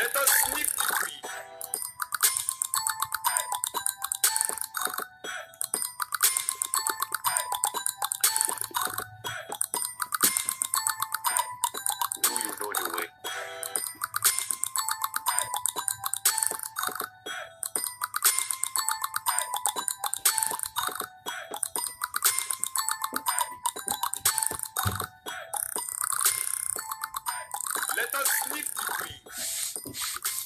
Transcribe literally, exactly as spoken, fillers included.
Let us sniff the tree. Do you know the way? Let us sniff the tree.